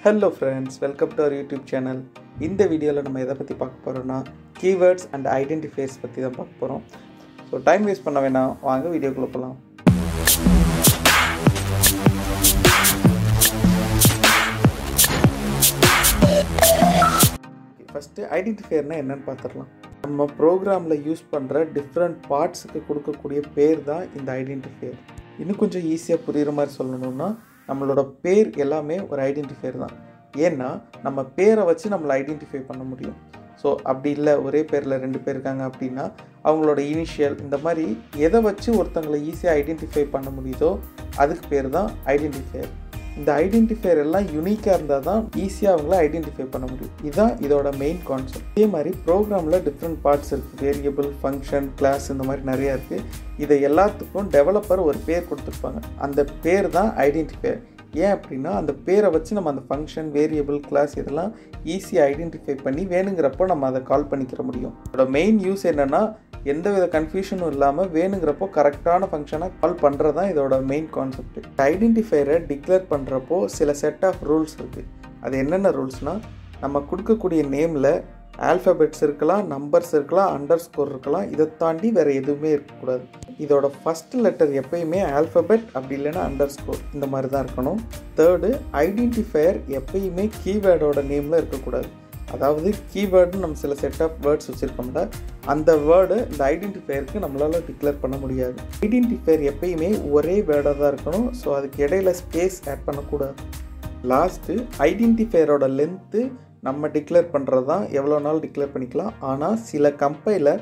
Hello friends, welcome to our YouTube channel. இந்த வீடியோல நம்ம எதை பத்தி பார்க்க போறோம்னா keywords and identifiers பத்தி தான் பார்க்க போறோம். So டைம் வேஸ்ட் பண்ண வேணாம், வாங்க வீடியோக்குள்ள போலாம். First identifier னா என்னன்னு பார்த்தறலாம். நம்ம ப்ரோகிராம்ல யூஸ் பண்ற டிஃபரண்ட் பார்ட்ஸ்க்கு கொடுக்கக்கூடிய பேர் தான் இந்த ஐடென்டிஃபையர். இன்னும் கொஞ்சம் ஈஸியா புரியுற மாதிரி சொல்லணும்னா நம்மளோட பேர் எல்லாமே ஒரு ஐடென்டிஃபையர் தான். ஏன்னா நம்ம பேரை வச்சு நம்மளை ஐடென்டிஃபை பண்ண முடியும். ஸோ அப்படி இல்லை ஒரே பேரில் 2 பேர் இருக்காங்க அப்படின்னா அவங்களோட இனிஷியல் இந்த மாதிரி எதை வச்சு ஒருத்தங்களை ஈஸியாக ஐடென்டிஃபை பண்ண முடியுதோ அதுக்கு பேர் தான் ஐடென்டிஃபையர். இந்த ஐடென்டிஃபையர் எல்லாம் யூனிக்காக இருந்தால் தான் ஈஸியாக அவங்கள ஐடென்டிஃபை பண்ண முடியும். இதுதான் இதோட மெயின் கான்செப்ட். இதே மாதிரி ப்ரோக்ராமில் டிஃப்ரெண்ட் பார்ட்ஸ் இருக்குது. வேரியபிள், ஃபங்க்ஷன், கிளாஸ் இந்த மாதிரி நிறையா இருக்குது. இதை எல்லாத்துக்கும் டெவலப்பர் ஒரு பேர் கொடுத்துருப்பாங்க. அந்த பேர் தான் ஐடென்டிஃபையர். ஏன் அப்படின்னா அந்த பேரை வச்சு நம்ம அந்த ஃபங்க்ஷன், வேரியபிள், கிளாஸ் இதெல்லாம் ஈஸியாக ஐடென்டிஃபை பண்ணி வேணுங்கிறப்போ நம்ம அதை கால் பண்ணிக்கிற முடியும். அதோட மெயின் யூஸ் என்னென்னா எந்தவித கன்ஃபியூஷனும் இல்லாமல் வேணுங்கிறப்போ கரெக்டான ஃபங்க்ஷனாக கால் பண்ணுறது தான் இதோட மெயின் கான்செப்ட். ஐடென்டிஃபையரை டிக்ளேர் பண்ணுறப்போ சில செட் ஆஃப் ரூல்ஸ் இருக்குது. அது என்னென்ன ரூல்ஸ்னால் நம்ம கொடுக்கக்கூடிய நேமில் ஆல்ஃபபெட்ஸ் இருக்கலாம், நம்பர்ஸ் இருக்கலாம், அண்டர்ஸ்கோர் இருக்கலாம். இதை தாண்டி வேறு எதுவுமே இருக்கக்கூடாது. இதோட ஃபஸ்ட் லெட்டர் எப்பயுமே ஆல்ஃபபெட் அப்படி இல்லைன்னா அண்டர்ஸ்கோர் இந்த மாதிரி தான் இருக்கணும். தேர்டு, ஐடென்டிஃபையர் எப்பயுமே கீவேர்டோட நேமில் இருக்கக்கூடாது. அதாவது கீவேர்டுன்னு நம்ம சில செட் ஆஃப் வேர்ட்ஸ் வச்சுருக்கோம்ல, அந்த வேர்டு இந்த ஐடென்டிஃபையருக்கு நம்மளால் டிக்ளேர் பண்ண முடியாது. ஐடென்டிஃபையர் எப்பயுமே ஒரே வேர்டாக தான் இருக்கணும். ஸோ அதுக்கு இடையில ஸ்பேஸ் ஆட் பண்ணக்கூடாது. லாஸ்ட்டு, ஐடென்டிஃபையரோட லென்த்து நம்ம டிக்ளேர் பண்ணுறது தான். எவ்வளோ நாள் டிக்ளேர் பண்ணிக்கலாம். ஆனால் சில கம்பைலர்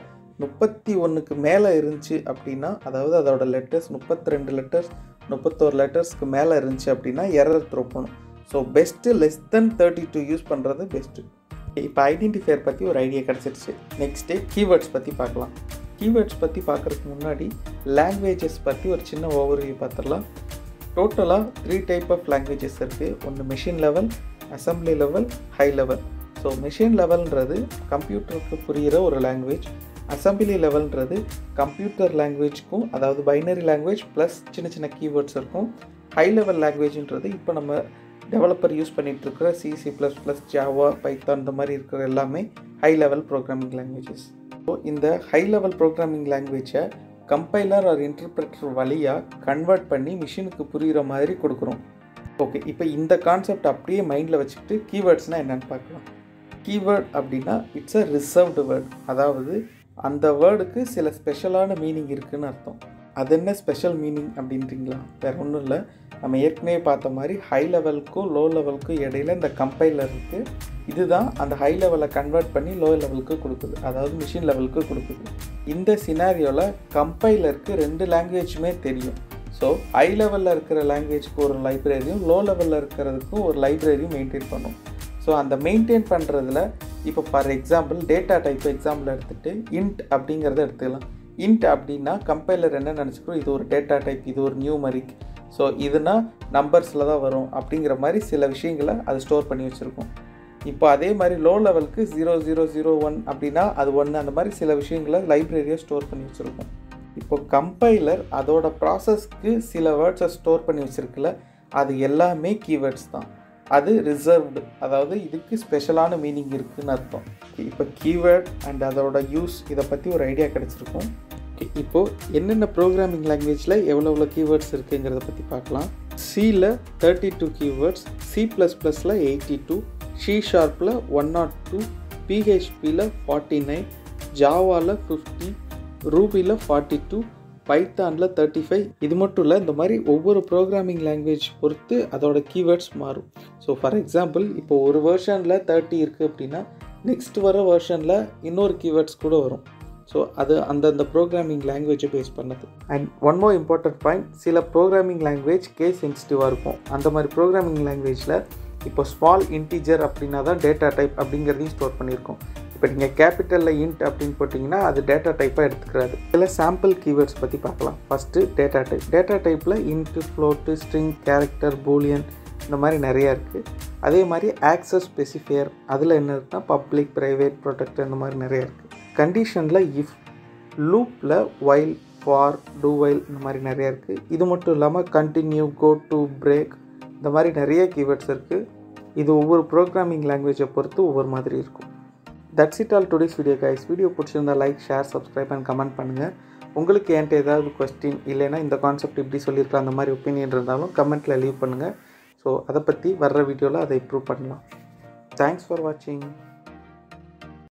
31க்கு மேலே இருந்துச்சு அப்படின்னா, அதாவது அதோட லெட்டர்ஸ் 32 லெட்டர்ஸ் 31 லெட்டர்ஸ்க்கு மேலே இருந்துச்சு அப்படின்னா எரர் த்ரோ பண்ணும். So best less then 32 use பண்ணுறது பெஸ்ட்டு. இப்போ ஐடென்டிஃபையர் பற்றி ஒரு ஐடியா கிடச்சிருச்சு. நெக்ஸ்ட்டு கீவேர்ட்ஸ் பற்றி பார்க்கலாம். கீவேர்ட்ஸ் பற்றி பார்க்குறதுக்கு முன்னாடி லாங்குவேஜஸ் பற்றி ஒரு சின்ன ஓவர்வியூ பார்த்துடலாம். டோட்டலாக 3 டைப் ஆஃப் லாங்குவேஜஸ் இருக்குது. ஒன்று machine level, assembly level, high level. So machine லெவல்ன்றது கம்ப்யூட்டருக்கு புரிகிற ஒரு லாங்குவேஜ். அசம்பிளி லெவல்ன்றது கம்ப்யூட்டர் லாங்குவேஜ்க்கும், அதாவது பைனரி லாங்குவேஜ் ப்ளஸ் சின்ன சின்ன கீவேர்ட்ஸ் இருக்கும். ஹை லெவல் லாங்குவேஜ்ன்றது இப்போ நம்ம டெவலப்பர் யூஸ் பண்ணிகிட்ருக்கிற C++, ஜாவா, பைத்தான் இந்த மாதிரி இருக்கிற எல்லாமே high level programming languages. So இந்த ஹை லெவல் ப்ரோக்ராமிங் லாங்குவேஜை கம்பைலர் ஆர் இன்டர்பிரட்டர் வழியாக கன்வெர்ட் பண்ணி மிஷினுக்கு புரிகிற மாதிரி கொடுக்குறோம். ஓகே, இப்போ இந்த கான்செப்ட் அப்படியே மைண்டில் வச்சுக்கிட்டு கீவேர்ட்ஸ்னால் என்னென்னு பார்க்கலாம். கீவேர்ட் அப்படின்னா இட்ஸ் அ ரிசர்வ்டு வேர்ட். அதாவது அந்த வேர்டுக்கு சில ஸ்பெஷலான மீனிங் இருக்குதுன்னு அர்த்தம். அது என்ன ஸ்பெஷல் மீனிங் அப்படின்றீங்களா? வேறு ஒன்றும் இல்லை. நம்ம ஏற்கனவே பார்த்த மாதிரி ஹை லெவலுக்கும் லோ லெவலுக்கும் இடையில இந்த கம்பைலர் இருக்குது. இதுதான் அந்த ஹை லெவலை கன்வெர்ட் பண்ணி லோ லெவலுக்கு கொடுக்குது, அதாவது மிஷின் லெவலுக்கு கொடுக்குது. இந்த சினாரியோவில் கம்பைலருக்கு 2 லாங்குவேஜுமே தெரியும். ஸோ ஹை லெவலில் இருக்கிற லாங்குவேஜ்க்கு ஒரு லைப்ரரியும், லோ லெவலில் இருக்கிறதுக்கும் ஒரு லைப்ரரியும் மெயின்டைன் பண்ணும். ஸோ அந்த மெயின்டைன் பண்ணுறதுல இப்போ for example data type example எடுத்துகிட்டு இன்ட் அப்படிங்கிறத எடுத்துக்கலாம். இன்ட் அப்படின்னா கம்பைலர் என்ன நினச்சிக்கிறோம், இது ஒரு டேட்டா டைப், இது ஒரு நியூமரிக், ஸோ இதுனா நம்பர்ஸில் தான் வரும் அப்படிங்கிற மாதிரி சில விஷயங்களை அது ஸ்டோர் பண்ணி வச்சுருக்கோம். இப்போ அதே மாதிரி லோ லெவலுக்கு 0001 அப்படின்னா அது 1, அந்த மாதிரி சில விஷயங்களை லைப்ரரியை ஸ்டோர் பண்ணி வச்சுருக்கோம். இப்போ கம்பைலர் அதோட ப்ராசஸ்க்கு சில வேர்ட்ஸை ஸ்டோர் பண்ணி வச்சுருக்குல்ல, அது எல்லாமே கீவேர்ட்ஸ் தான். அது ரிசர்வ்டு, அதாவது இதுக்கு ஸ்பெஷலான மீனிங் இருக்குதுன்னு அர்த்தம். இப்போ கீவேர்ட் அண்ட் அதோட யூஸ் இதை பற்றி ஒரு ஐடியா கிடச்சிருக்கும். இப்போது என்னென்ன ப்ரோக்ராமிங் லாங்குவேஜில் எவ்வளோ கீவேர்ட்ஸ் இருக்குங்கிறத பற்றி பார்க்கலாம். சியில் 32 கீவேர்ட்ஸ், C++ல் 82, C#ல் 102, PHPயில் 49, ஜாவாவில் 50, ரூபியில் 42, பைத்தானில் 35. இது மட்டும் இல்லை, இந்த மாதிரி ஒவ்வொரு ப்ரோக்ராமிங் லாங்குவேஜ் பொறுத்து அதோட கீவேர்ட்ஸ் மாறும். ஸோ ஃபார் எக்ஸாம்பிள் இப்போ ஒரு வெர்ஷனில் 30 இருக்குது அப்படின்னா நெக்ஸ்ட் வர வெர்ஷனில் இன்னொரு கீவேர்ட்ஸ் கூட வரும். ஸோ அது அந்தந்த ப்ரோக்ராமிங் லாங்குவேஜை பேஸ் பண்ணது. And one more important point, சில ப்ரோக்ராமிங் லாங்குவேஜ் கேஸ் சென்சிட்டிவாக இருக்கும். அந்த மாதிரி ப்ரோக்ராமிங் லாங்குவேஜில் இப்போ ஸ்மால் இன்டீஜர் அப்படின்னா தான் டேட்டா டைப் அப்படிங்கிறதையும் ஸ்டோர் பண்ணியிருக்கோம். இப்போ நீங்கள் கேபிட்டலில் இன்ட் அப்படின்னு போட்டிங்கன்னா அது டேட்டா டைப்பாக எடுத்துக்கிறாது. இதில் சாம்பிள் கீவேர்ட்ஸ் பற்றி பார்க்கலாம். First data type. டேட்டா டைப்பில் int, float, string, character, Boolean இந்த மாதிரி நிறையா இருக்குது. அதே மாதிரி ஆக்சஸ் ஸ்பெசிஃபையர், அதில் என்ன இருக்குன்னா பப்ளிக், ப்ரைவேட், ப்ரொடெக்டர் இந்த மாதிரி நிறையா இருக்குது. கண்டிஷனில் இஃப், லூப்பில் வைல், ஃபார், டூ வைல் இந்த மாதிரி நிறையா இருக்குது. இது மட்டும் இல்லாமல் கண்டினியூ, கோ டு, பிரேக் இந்த மாதிரி நிறைய கீவேர்ட்ஸ் இருக்குது. இது ஒவ்வொரு ப்ரோக்ராமிங் லாங்குவேஜை பொறுத்து ஒவ்வொரு மாதிரி இருக்கும். That's it all today's video guys. Video பிடிச்சிருந்தா like, share, subscribe and comment பண்ணுங்கள். உங்களுக்கு என்கிட்ட ஏதாவது கொஸ்டின் இல்லைன்னா இந்த கான்செப்ட் இப்படி சொல்லியிருக்கலாம் அந்த மாதிரி ஒப்பீனியன் இருந்தாலும் கமெண்ட்டில் லீவ் பண்ணுங்கள். ஸோ அதை பற்றி வர்ற வீடியோவில் அதை இம்ப்ரூவ் பண்ணலாம். தேங்க்ஸ் ஃபார் வாட்சிங்.